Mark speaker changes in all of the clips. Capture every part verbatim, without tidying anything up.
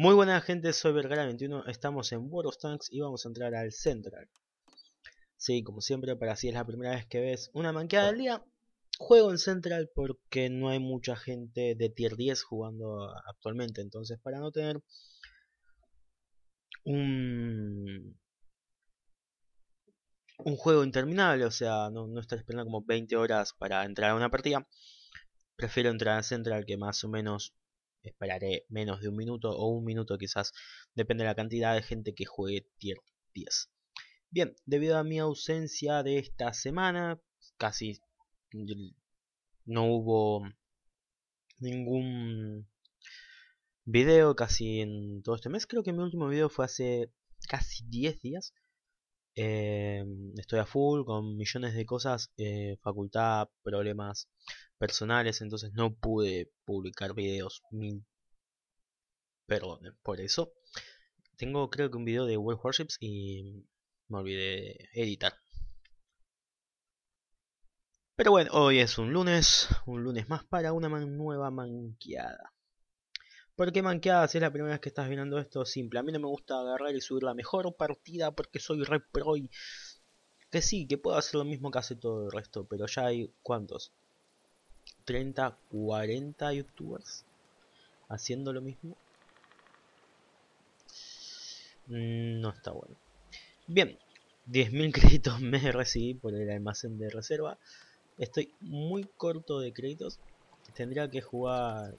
Speaker 1: Muy buena gente, soy Vergara veintiuno, estamos en World of Tanks y vamos a entrar al Central. Sí, como siempre, para si es la primera vez que ves una manqueada del día, juego en Central porque no hay mucha gente de tier diez jugando actualmente. Entonces, para no tener un, un juego interminable, o sea, no, no estar esperando como veinte horas para entrar a una partida, prefiero entrar a Central, que más o menos esperaré menos de un minuto o un minuto quizás, depende de la cantidad de gente que juegue tier diez. Bien, debido a mi ausencia de esta semana, casi no hubo ningún video casi en todo este mes. Creo que mi último video fue hace casi diez días. Eh, estoy a full con millones de cosas, eh, facultad, problemas personales, entonces no pude publicar videos. Mil perdones por eso. Tengo creo que un video de World Warships y me olvidé de editar. Pero bueno, hoy es un lunes, un lunes más para una man nueva manqueada. ¿Por qué manqueada? Si es la primera vez que estás viendo esto, simple. A mí no me gusta agarrar y subir la mejor partida porque soy re pro y... Que sí, que puedo hacer lo mismo que hace todo el resto, pero ya hay... ¿Cuántos? ¿treinta, cuarenta youtubers haciendo lo mismo? Mm, no está bueno. Bien, diez mil créditos me recibí por el almacén de reserva. Estoy muy corto de créditos. Tendría que jugar...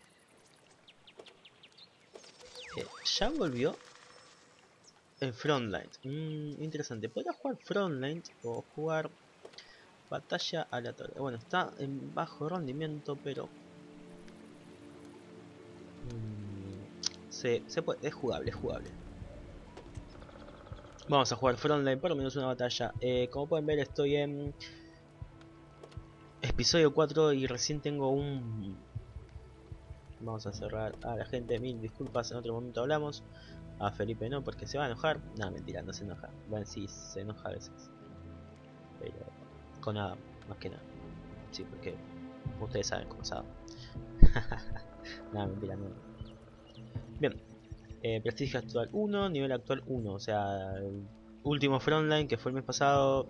Speaker 1: Eh, ¿Ya volvió? El Frontline. Mm, interesante. Podría jugar Frontline o jugar Batalla Aleatoria. Bueno, está en bajo rendimiento, pero... Mm, se, se puede, es jugable, es jugable. Vamos a jugar Frontline, por lo menos una batalla. Eh, como pueden ver, estoy en... Episodio cuatro y recién tengo un... Vamos a cerrar a la gente, mil disculpas, en otro momento hablamos. A Felipe no, porque se va a enojar. Nada, mentira, no se enoja. Bueno, sí, se enoja a veces. Pero con nada, más que nada. Sí, porque ustedes saben cómo es Adam. Nada, mentira, no. Bien, eh, prestigio actual uno, nivel actual uno. O sea, el último Frontline que fue el mes pasado.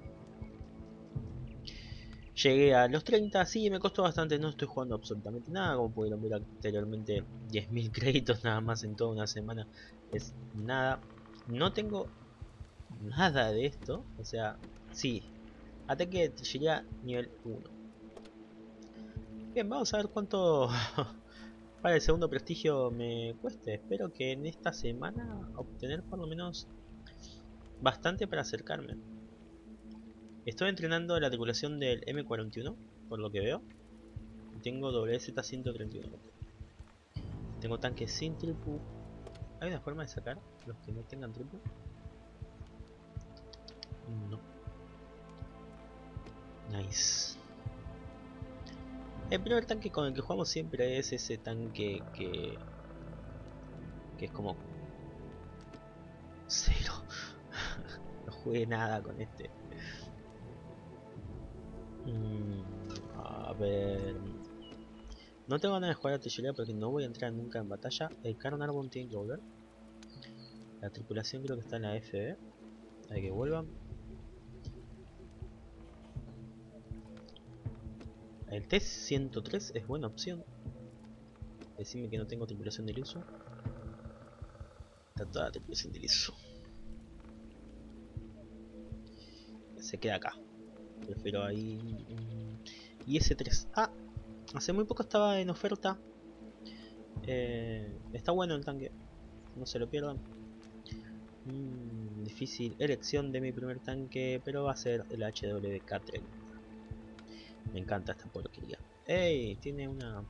Speaker 1: Llegué a los treinta, sí, me costó bastante, no estoy jugando absolutamente nada, como pudieron ver anteriormente, diez mil créditos nada más en toda una semana, es nada. No tengo nada de esto, o sea, sí, ataque llegué a nivel uno. Bien, vamos a ver cuánto para el segundo prestigio me cueste. Espero que en esta semana obtener por lo menos bastante para acercarme. Estoy entrenando la tripulación del M cuarenta y uno, por lo que veo. Tengo W Z ciento treinta y uno. Tengo tanques sin tripu. ¿Hay una forma de sacar los que no tengan tripu? No. Nice. El primer tanque con el que jugamos siempre es ese tanque que... que es como... cero. No jugué nada con este. Mm, a ver... No tengo ganas de jugar a artillería porque no voy a entrar nunca en batalla. El Carnarvon tiene que volver. La tripulación creo que está en la F B. Hay que vuelvan. El T ciento tres es buena opción. Decime que no tengo tripulación de Ilisu. Está toda la tripulación de Ilisu. Se queda acá. Prefiero ahí. Y ese tres A. Hace muy poco estaba en oferta. Eh, está bueno el tanque. No se lo pierdan. Mm, difícil elección de mi primer tanque. Pero va a ser el H W K treinta. Me encanta esta porquería. ¡Ey! Tiene una...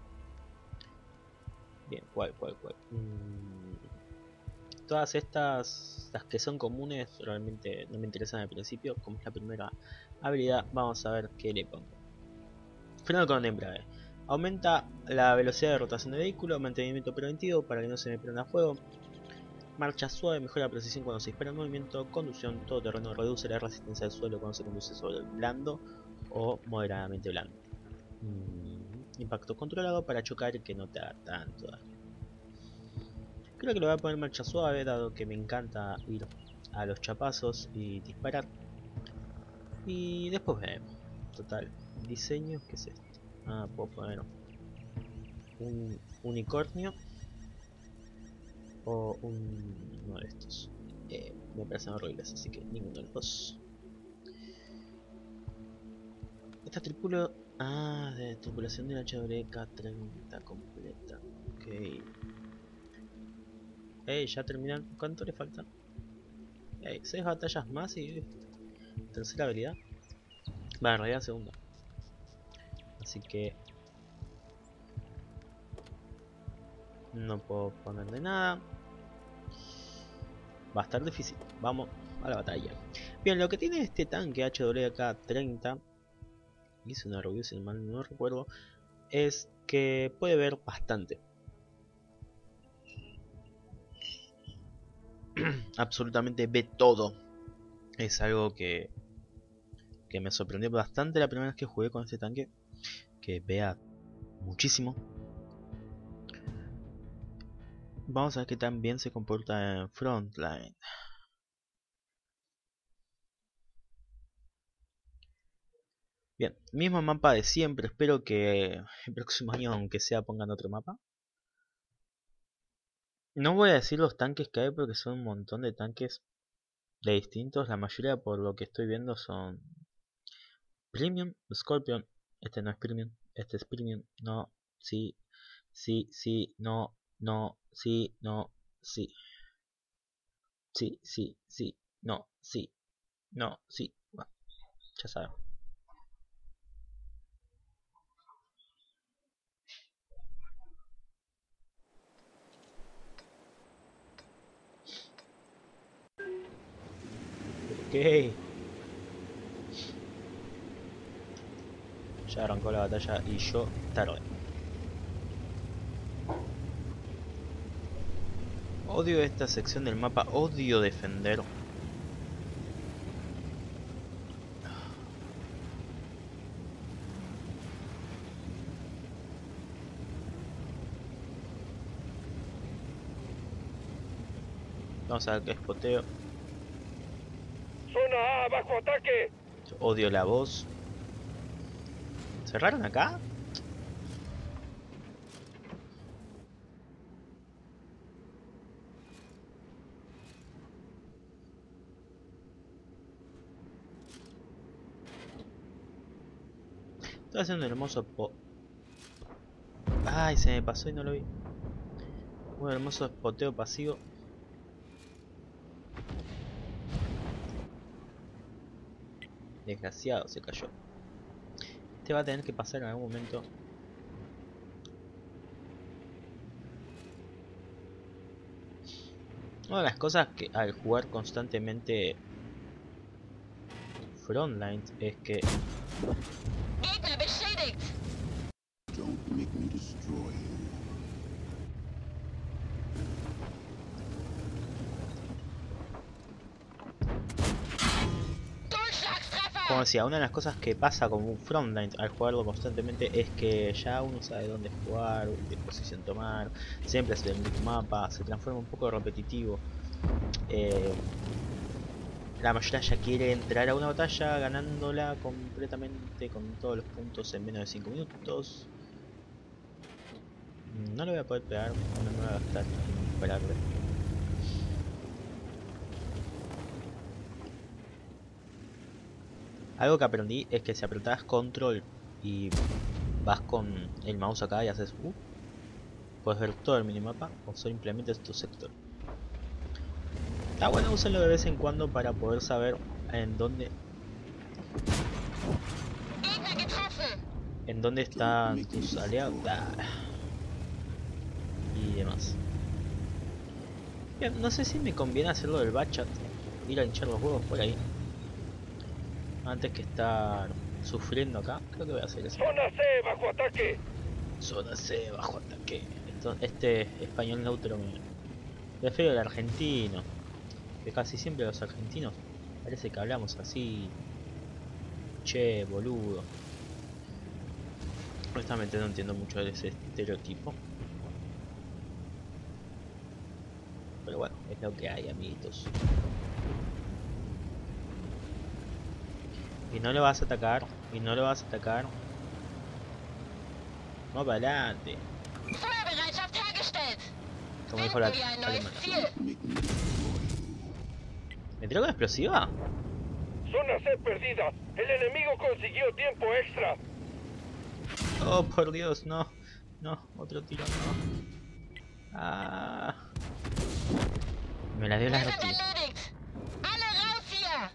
Speaker 1: Bien, ¿cuál, cuál, cuál? Mm, todas estas, las que son comunes, realmente no me interesan al principio. Como es la primera habilidad, vamos a ver qué le pongo. Freno con embrague. Aumenta la velocidad de rotación del vehículo, mantenimiento preventivo para que no se me prenda fuego. Marcha suave, mejora la precisión cuando se dispara en movimiento. Conducción todoterreno, reduce la resistencia del suelo cuando se conduce sobre el blando o moderadamente blando. Mm, impacto controlado para chocar y que no te haga tanto daño. Creo que lo voy a poner en marcha suave, dado que me encanta ir a los chapazos y disparar. Y después vemos. Total, diseño, ¿qué es esto? Ah, puedo poner un unicornio o un, uno de estos. Eh, me parecen horribles, así que ninguno de los dos. Esta tripula... Ah, de tripulación de la H W K treinta completa. Ok. Ey, ya terminan. ¿Cuánto le falta? Ey, seis batallas más y... tercera habilidad. Va, en realidad segunda. Así que... no puedo ponerle nada. Va a estar difícil. Vamos a la batalla. Bien, lo que tiene este tanque H W K treinta, hice una review si mal no recuerdo, es que puede ver bastante. Absolutamente ve todo. Es algo que, que me sorprendió bastante la primera vez que jugué con este tanque. Que vea muchísimo. Vamos a ver qué tan bien se comporta en Frontline. Bien, mismo mapa de siempre. Espero que el próximo año, aunque sea, pongan otro mapa. No voy a decir los tanques que hay porque son un montón de tanques de distintos. La mayoría, por lo que estoy viendo, son Premium, Scorpion. Este no es Premium. Este es Premium. No, sí, sí, sí, no, no, sí, no, sí. Sí, sí, sí, no, sí, no, sí. Bueno, ya saben. Ok. Ya arrancó la batalla y yo tarde. Odio esta sección del mapa, odio defender. Vamos a ver qué spoteo.
Speaker 2: Zona A, bajo ataque.
Speaker 1: Odio la voz. ¿Cerraron acá? Estoy haciendo un hermoso po... Ay, se me pasó y no lo vi. Un hermoso spoteo pasivo. Desgraciado, se cayó. Este va a tener que pasar en algún momento. Una de las cosas que al jugar constantemente Frontline es que
Speaker 3: Don't make me destroy you.
Speaker 1: como decía, una de las cosas que pasa con un Frontline al jugarlo constantemente es que ya uno sabe dónde jugar, qué posición tomar, siempre es el mismo mapa, se transforma un poco repetitivo. Eh, la mayoría ya quiere entrar a una batalla ganándola completamente con todos los puntos en menos de cinco minutos. No le voy a poder pegar, no me voy a gastar en dispararle. Algo que aprendí es que si apretás control y vas con el mouse acá y haces uh, puedes ver todo el minimapa o simplemente tu sector. Está bueno usarlo de vez en cuando para poder saber en dónde en dónde están tus aliados y demás. Bien, no sé si me conviene hacerlo del bachat, ir a hinchar los huevos por ahí antes que estar sufriendo acá. Creo que voy a hacer eso.
Speaker 2: Zona C, bajo ataque.
Speaker 1: Zona C, bajo ataque. Esto, este español neutro me prefiero el argentino, que casi siempre los argentinos parece que hablamos así. Che, boludo. Honestamente no entiendo mucho de ese estereotipo. pero bueno, es lo que hay, amiguitos. Y no lo vas a atacar, y no lo vas a atacar. No, para adelante.
Speaker 4: Feuerbereitschaft hergestellt.
Speaker 1: Como dijo la
Speaker 4: Finden wir ein neues
Speaker 1: alemana.
Speaker 4: Ziel.
Speaker 1: ¿Me tiró con explosiva?
Speaker 2: Zona C perdida. El enemigo consiguió tiempo extra.
Speaker 1: Oh, por Dios, no. No, otro tiro, no. Ah. Me la dio la
Speaker 4: Wir sind
Speaker 1: rotilla.
Speaker 4: erledigt. Alle raus hier.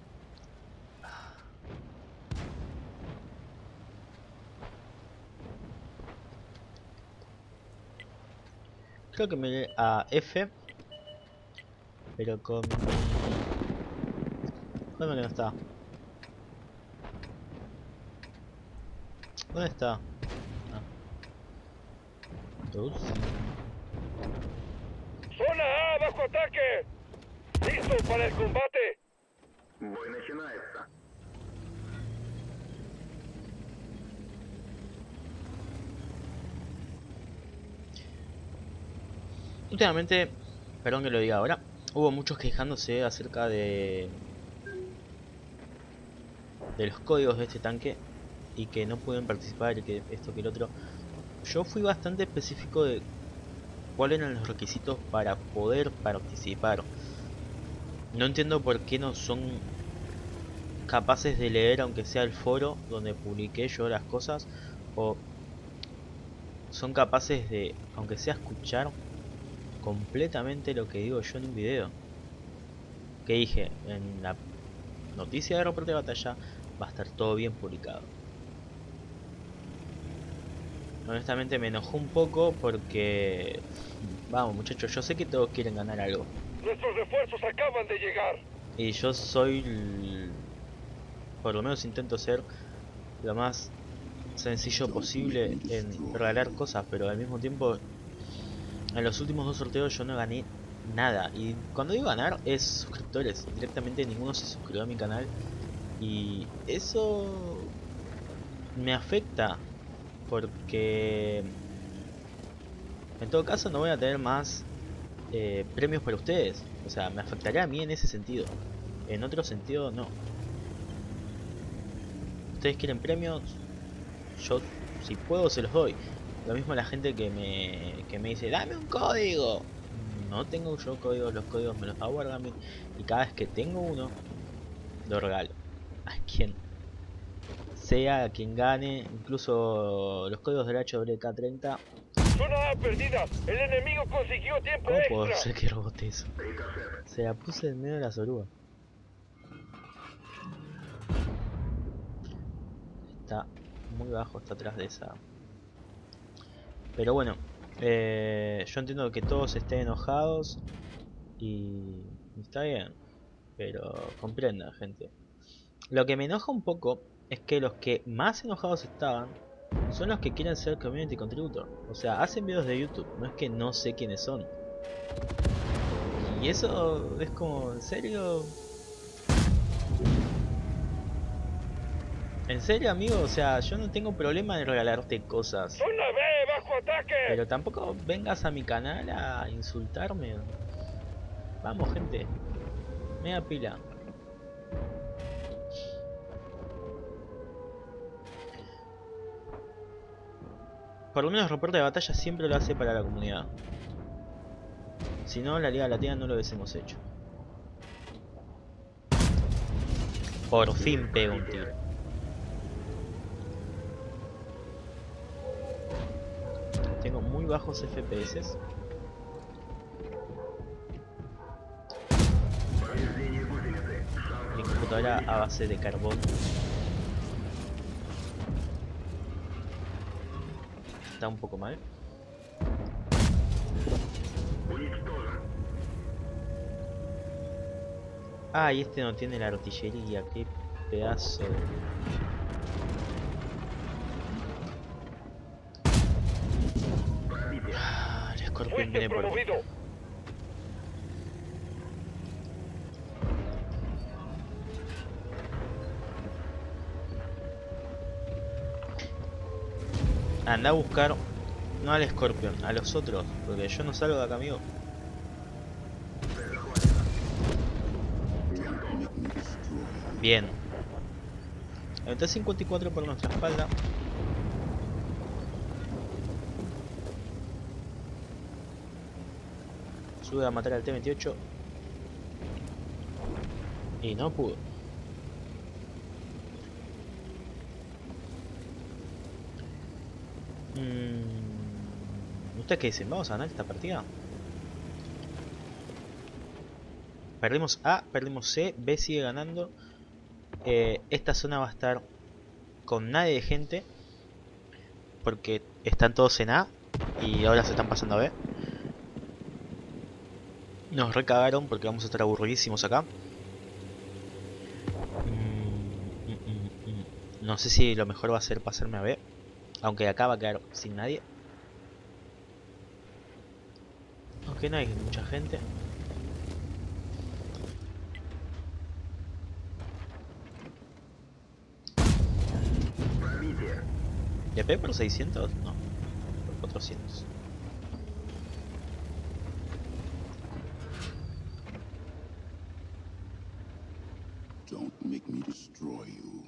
Speaker 1: Creo que me dio a F. Pero con... ¿Dónde que no está? ¿Dónde está? Ah. Dos.
Speaker 2: Zona A bajo ataque. ¿Listo para el combate?
Speaker 1: Últimamente, perdón que lo diga ahora, hubo muchos quejándose acerca de de los códigos de este tanque y que no pueden participar y que esto que el otro. Yo fui bastante específico de cuáles eran los requisitos para poder participar. No entiendo por qué no son capaces de leer aunque sea el foro donde publiqué yo las cosas, o son capaces de, aunque sea, escuchar completamente lo que digo yo en un video. Que dije en la noticia de reporte de batalla, va a estar todo bien publicado. Honestamente me enojó un poco porque, vamos muchachos, yo sé que todos quieren ganar algo.
Speaker 2: Nuestros refuerzos acaban de llegar.
Speaker 1: Y yo soy, el- por lo menos intento ser lo más sencillo posible en regalar cosas, pero al mismo tiempo en los últimos dos sorteos yo no gané nada. Y cuando digo ganar es suscriptores, directamente ninguno se suscribió a mi canal y eso me afecta porque en todo caso no voy a tener más eh, premios para ustedes. O sea, me afectaría a mí en ese sentido. En otro sentido no. Ustedes quieren premios, yo si puedo se los doy. Lo mismo a la gente que me, que me dice dame un código. No tengo yo códigos, los códigos me los da Wargaming y cada vez que tengo uno lo regalo a quien sea, a quien gane. Incluso los códigos del H W K treinta.
Speaker 2: Zona A perdida. El enemigo consiguió tiempo
Speaker 1: ¿Cómo puedo
Speaker 2: extra.
Speaker 1: hacer que rebote eso? Se la puse en medio de las orugas. Está muy bajo, está atrás de esa. Pero bueno, eh, yo entiendo que todos estén enojados y está bien, pero comprendan, gente. Lo que me enoja un poco es que los que más enojados estaban son los que quieren ser community contributor. O sea, hacen videos de YouTube, no es que no sé quiénes son. Y eso es como, ¿en serio? ¿En serio, amigo? O sea, yo no tengo problema en regalarte cosas.
Speaker 2: Zona B bajo ataque.
Speaker 1: Pero tampoco vengas a mi canal a insultarme. Vamos, gente. Media pila. Por lo menos el reporte de batalla siempre lo hace para la comunidad. Si no, la Liga Latina no lo hubiésemos hecho. Por fin pego un tiro. Tengo muy bajos F P S. Mi computadora a base de carbón. Está un poco mal. Ah, y este no tiene la artillería. Qué pedazo. Ah, el escorpión
Speaker 2: Fuiste
Speaker 1: viene por mí.
Speaker 2: promovido.
Speaker 1: Anda a buscar, no al Scorpion, a los otros, porque yo no salgo de acá, amigo. Bien. El T cincuenta y cuatro por nuestra espalda. Sube a matar al T veintiocho. Y no pudo. Mm, ¿Ustedes qué dicen? ¿Vamos a ganar esta partida? Perdimos A, perdimos C, B sigue ganando. Eh, esta zona va a estar con nadie de gente. Porque están todos en A y ahora se están pasando a B. Nos recagaron porque vamos a estar aburridísimos acá. Mm, mm, mm, mm. No sé si lo mejor va a ser pasarme a B. Aunque acá va a quedar sin nadie. Aunque no hay mucha gente. ¿Le pegué por seiscientos? No, por cuatrocientos.
Speaker 3: Don't make me destroy you.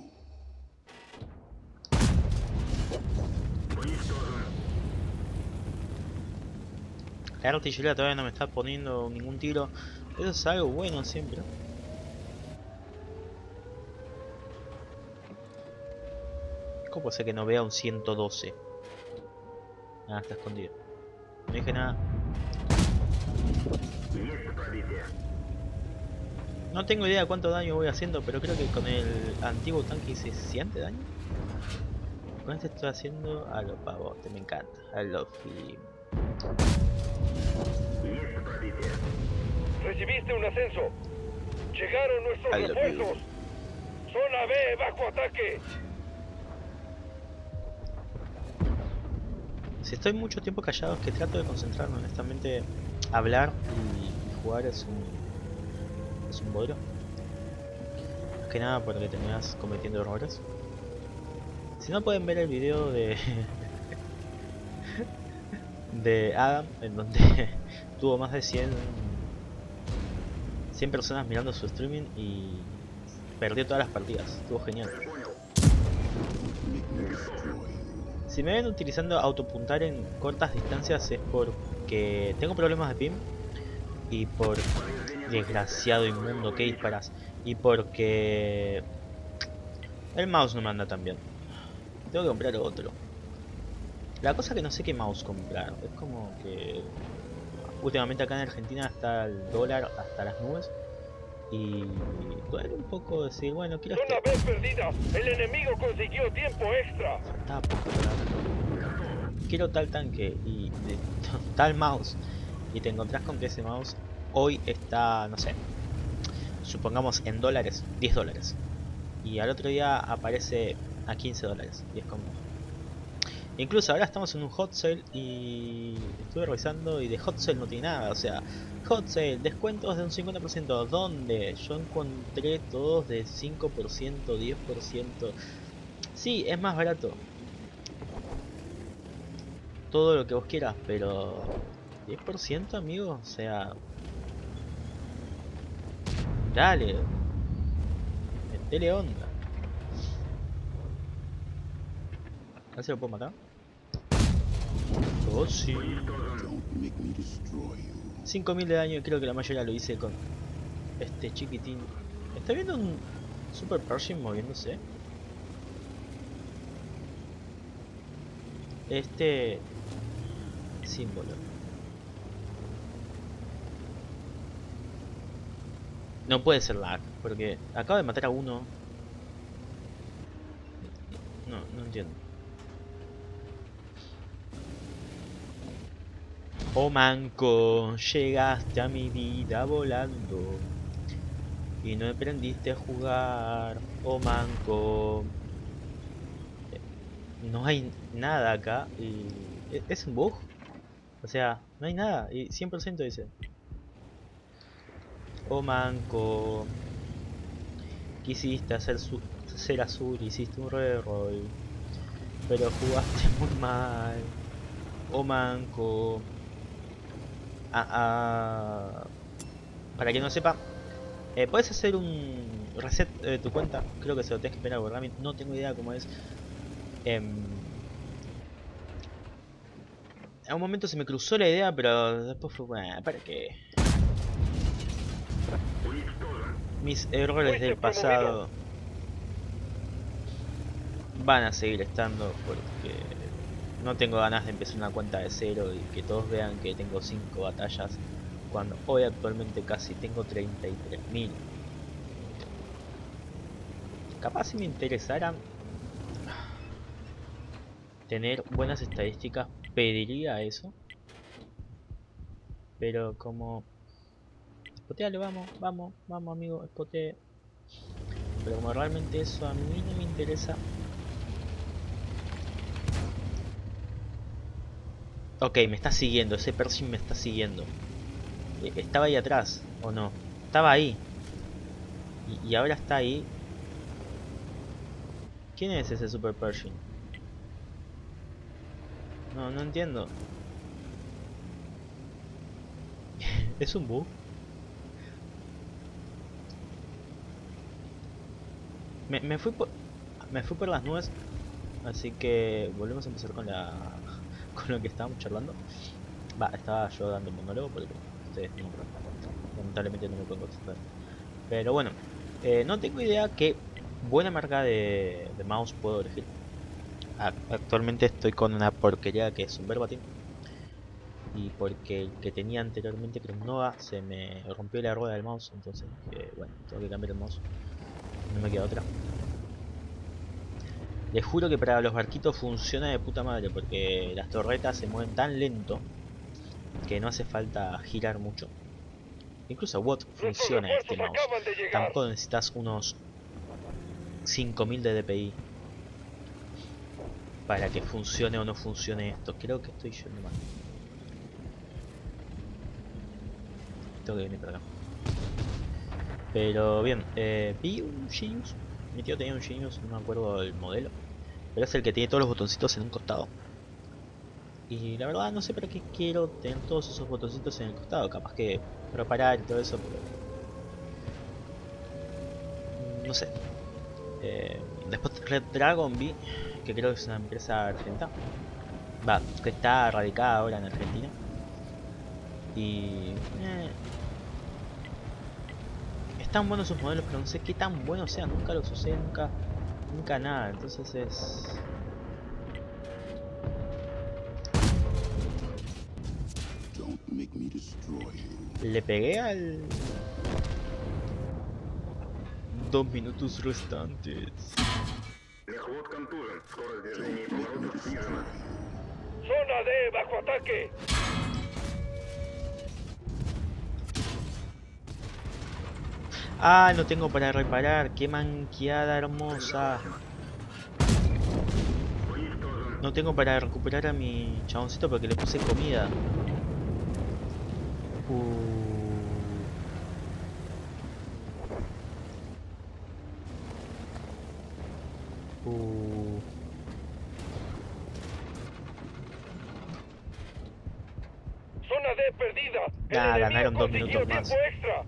Speaker 1: La artillería todavía no me está poniendo ningún tiro. Eso es algo bueno siempre. ¿Cómo puede ser que no vea un ciento doce? Ah, está escondido. No dije nada. No tengo idea de cuánto daño voy haciendo, pero creo que con el antiguo tanque hice cien de daño. Con este estoy haciendo a lo pavote, me encanta. A lo film.
Speaker 2: Recibiste un ascenso. Llegaron nuestros
Speaker 1: I love
Speaker 2: refuerzos. Zona B bajo ataque.
Speaker 1: Si estoy mucho tiempo callado es que trato de concentrarme, honestamente. Hablar y jugar es un... es un bodrio. Más que nada porque terminas cometiendo errores. Si no, pueden ver el video de... de Adam, en donde tuvo más de cien cien personas mirando su streaming y perdió todas las partidas. Estuvo genial. Si me ven utilizando autopuntar en cortas distancias es porque tengo problemas de ping y por desgraciado inmundo que disparas y porque el mouse no me anda tan bien. Tengo que comprar otro. La cosa que no sé qué mouse comprar. Es como que últimamente acá en Argentina está el dólar hasta las nubes y duele un poco decir, bueno, quiero
Speaker 2: Zona
Speaker 1: este.
Speaker 2: B perdida. El enemigo consiguió tiempo extra.
Speaker 1: Faltaba poco, ¿verdad? Quiero tal tanque y de, tal mouse y te encontrás con que ese mouse hoy está, no sé, supongamos en dólares, diez dólares y al otro día aparece a quince dólares y es como... Incluso ahora estamos en un hot sale y estuve revisando y de hot sale no tiene nada, o sea, hot sale, descuentos de un cincuenta por ciento, ¿dónde? Yo encontré todos de cinco por ciento, diez por ciento, sí, es más barato, todo lo que vos quieras, pero diez por ciento, amigo, o sea, dale, metele onda. A ver si lo puedo matar. Oh sí. cinco mil de daño y creo que la mayoría lo hice con este chiquitín. ¿Está viendo un Super Pershing moviéndose? Este símbolo. No puede ser lag, porque acabo de matar a uno. No, no entiendo. Oh manco, llegaste a mi vida volando y no aprendiste a jugar. Oh manco, no hay nada acá y es un bug. O sea, no hay nada y cien por ciento dice. Oh manco, quisiste hacer su ser azul, hiciste un reroll, pero jugaste muy mal. Oh manco. Ah, ah, para quien no sepa, Eh, Puedes hacer un reset de tu cuenta. Creo que se lo tenés que esperar porque realmente no tengo idea cómo es. Em, en un momento se me cruzó la idea, pero después fue bueno, ¿para qué? Mis errores del pasado van a seguir estando porque no tengo ganas de empezar una cuenta de cero y que todos vean que tengo cinco batallas cuando hoy actualmente casi tengo treinta y tres mil. Capaz si me interesara tener buenas estadísticas pediría eso, pero como spoteale, vamos, vamos, vamos amigo, spotee. Pero como realmente eso a mí no me interesa. Ok, me está siguiendo, ese Pershing me está siguiendo. Estaba ahí atrás, ¿o no? Estaba ahí. Y, y ahora está ahí. ¿Quién es ese Super Pershing? No, no entiendo. ¿Es un bug? Me, me fui por... Me fui por las nubes. Así que volvemos a empezar con la... con lo que estábamos charlando. Va, estaba yo dando un monólogo porque ustedes no me pueden contestar. Lamentablemente no me pueden contestar. Pero bueno, eh, no tengo idea qué buena marca de, de mouse puedo elegir. Ah, actualmente estoy con una porquería que es un Verbatim. Y porque el que tenía anteriormente, que era un Nova, se me rompió la rueda del mouse. Entonces, eh, bueno, tengo que cambiar el mouse. No me queda otra. Les juro que para los barquitos funciona de puta madre, porque las torretas se mueven tan lento que no hace falta girar mucho. Incluso W O T funciona este mouse. Tampoco necesitas unos cinco mil de D P I para que funcione o no funcione esto. Creo que estoy yendo mal. Tengo que venir para acá. Pero bien, eh, vi un Genius. Mi tío tenía un Genius, no me acuerdo del modelo. Pero es el que tiene todos los botoncitos en un costado. Y la verdad no sé para qué quiero tener todos esos botoncitos en el costado. Capaz que reparar y todo eso, pero... no sé. Eh, después Red Dragon vi, que creo que es una empresa argentina. Va, que está radicada ahora en Argentina. Y... Eh, están buenos sus modelos, pero no sé qué tan buenos sean. Nunca los usé, nunca... nunca nada. Entonces es...
Speaker 3: Don't make me destroy you.
Speaker 1: Le pegué al... Dos minutos restantes.
Speaker 2: Zona D bajo ataque.
Speaker 1: Ah, no tengo para reparar. Qué manqueada hermosa. No tengo para recuperar a mi chaboncito porque le puse comida. Uh. Uh.
Speaker 2: Zona D perdida. El
Speaker 1: Ah,
Speaker 2: enemigo
Speaker 1: ganaron dos
Speaker 2: consiguió
Speaker 1: minutos más.
Speaker 2: tiempo extra.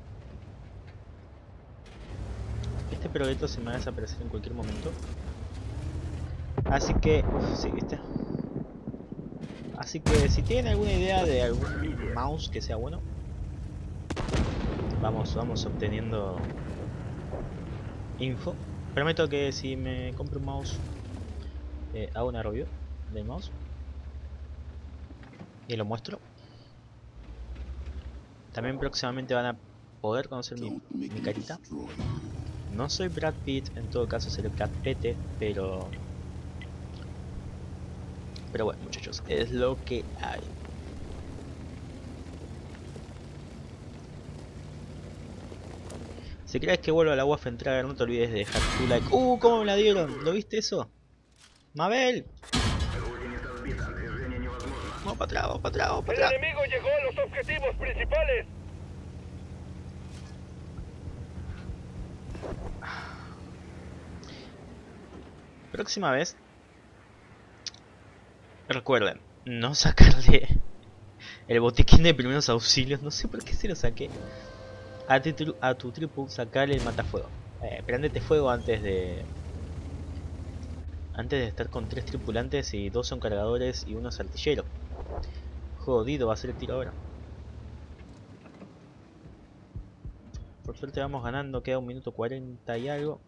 Speaker 1: Este proyecto se me va a desaparecer en cualquier momento. Así que... uf, sí, ¿viste? Así que si tienen alguna idea de algún mouse que sea bueno, Vamos, vamos obteniendo info. Prometo que si me compro un mouse, eh, hago una review del mouse y lo muestro. También próximamente van a poder conocer mi, mi carita. No soy Brad Pitt, en todo caso seré Brad Pitt, pero... Pero bueno, muchachos, es lo que hay. Si crees que vuelvo a la U A F a entrar, no te olvides de dejar tu like. ¡Uh! ¿Cómo me la dieron? ¿Lo viste eso? ¡Mabel! Vamos para atrás, vamos para atrás, vamos para
Speaker 2: El
Speaker 1: atrás.
Speaker 2: enemigo llegó a los objetivos principales.
Speaker 1: Próxima vez, recuerden, no sacarle el botiquín de primeros auxilios. No sé por qué se lo saqué. A tu, a tu tripu sacarle el matafuego. Eh, prendete fuego antes de... Antes de estar con tres tripulantes y dos son cargadores y uno es artillero. Jodido va a ser el tiro ahora. Por suerte vamos ganando, queda un minuto cuarenta y algo.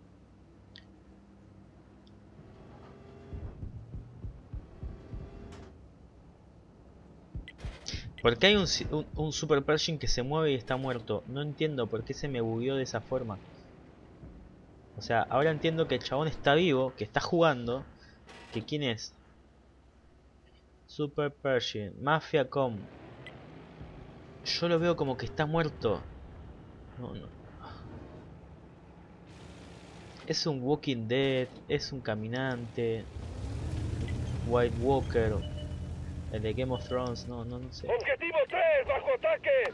Speaker 1: Porque hay un, un, un Super Pershing que se mueve y está muerto. No entiendo por qué se me bugueó de esa forma. O sea, ahora entiendo que el chabón está vivo, que está jugando. Que quién es. Super Pershing, Mafia Com. Yo lo veo como que está muerto. No, no. Es un Walking Dead, es un caminante. White Walker. El de Game of Thrones, no, no, no sé.
Speaker 2: Objetivo tres, bajo ataque.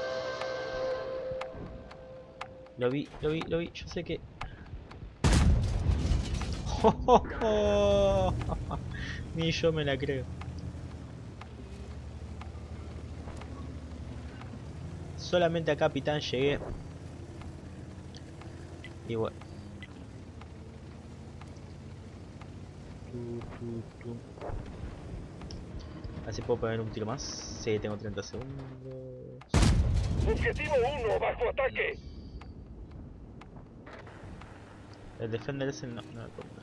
Speaker 1: Lo vi, lo vi, lo vi, yo sé que... Oh, oh, oh. Ni yo me la creo. Solamente a Capitán llegué. Y bueno. Tu, tu, tu. Así puedo poner un tiro más. Sí, tengo treinta segundos.
Speaker 2: Objetivo uno, bajo ataque.
Speaker 1: El Defender ese no, no me importa.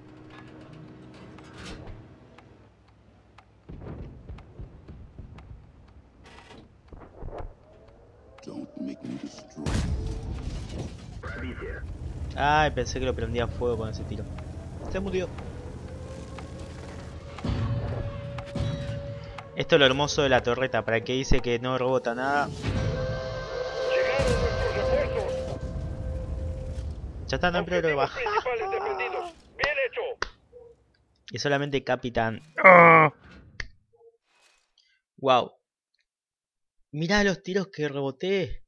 Speaker 3: Don't make me destroy.
Speaker 1: Ay, pensé que lo prendía a fuego con ese tiro. Se murió. Esto es lo hermoso de la torreta. Para el que dice que no rebota nada.
Speaker 2: Llegaron nuestros refuerzos.
Speaker 1: Ya está, no hay problema.
Speaker 2: Objetivos principales defendidos. Bien hecho.
Speaker 1: Y solamente Capitán. Wow. Mirá los tiros que reboté.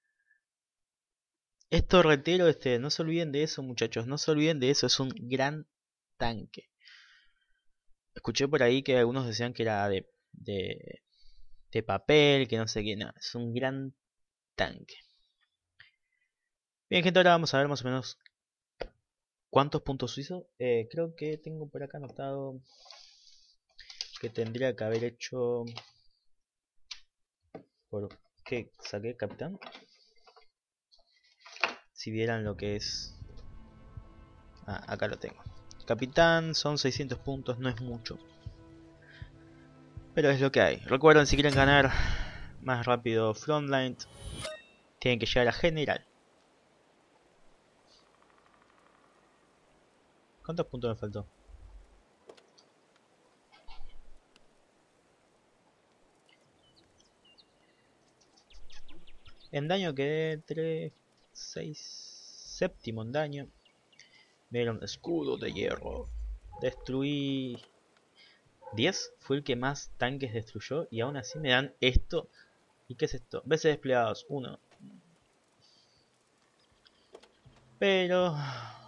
Speaker 1: Es torretero este. No se olviden de eso, muchachos. No se olviden de eso. Es un gran tanque. Escuché por ahí que algunos decían que era de, de, de papel, que no sé qué. No, es un gran tanque. Bien, gente, ahora vamos a ver más o menos cuántos puntos hizo. Eh, creo que tengo por acá anotado que tendría que haber hecho... ¿Por qué saqué Capitán? Si vieran lo que es... Ah, acá lo tengo. Capitán son seiscientos puntos, no es mucho. Pero es lo que hay. Recuerden, si quieren ganar más rápido Frontline, tienen que llegar a General. ¿Cuántos puntos me faltó? En daño quedé tres, seis, séptimo en daño. Vieron, escudo de hierro. Destruí diez, fue el que más tanques destruyó. Y aún así me dan esto. ¿Y qué es esto? Veces desplegados, uno. Pero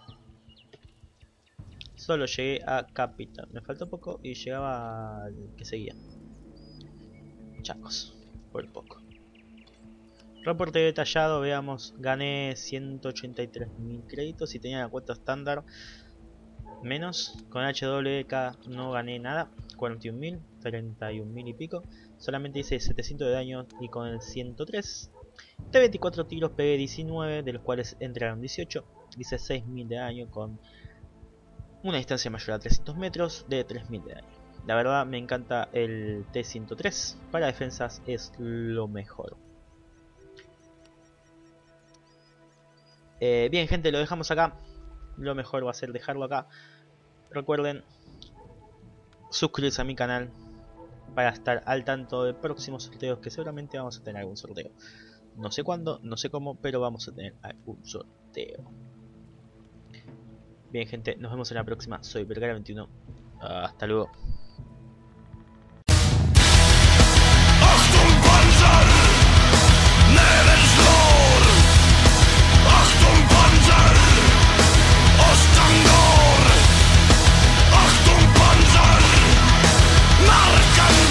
Speaker 1: solo llegué a Capitán. Me faltó poco y llegaba al que seguía. Chacos, por poco. Reporte detallado, veamos, gané ciento ochenta y tres mil créditos y tenía la cuenta estándar menos. Con H W K no gané nada, cuarenta y un mil, treinta y un mil y pico. Solamente hice setecientos de daño y con el ciento tres. De veinticuatro tiros pegué diecinueve, de los cuales entraron dieciocho. Hice seis mil de daño con una distancia mayor a trescientos metros de tres mil de daño. La verdad me encanta el T ciento tres, para defensas es lo mejor. Eh, bien, gente, lo dejamos acá. Lo mejor va a ser dejarlo acá. Recuerden suscribirse a mi canal para estar al tanto de próximos sorteos, que seguramente vamos a tener algún sorteo. No sé cuándo, no sé cómo, pero vamos a tener algún sorteo. Bien, gente, nos vemos en la próxima. Soy Vergara veintiuno. Hasta luego.
Speaker 5: Achtung Panzer! Marken!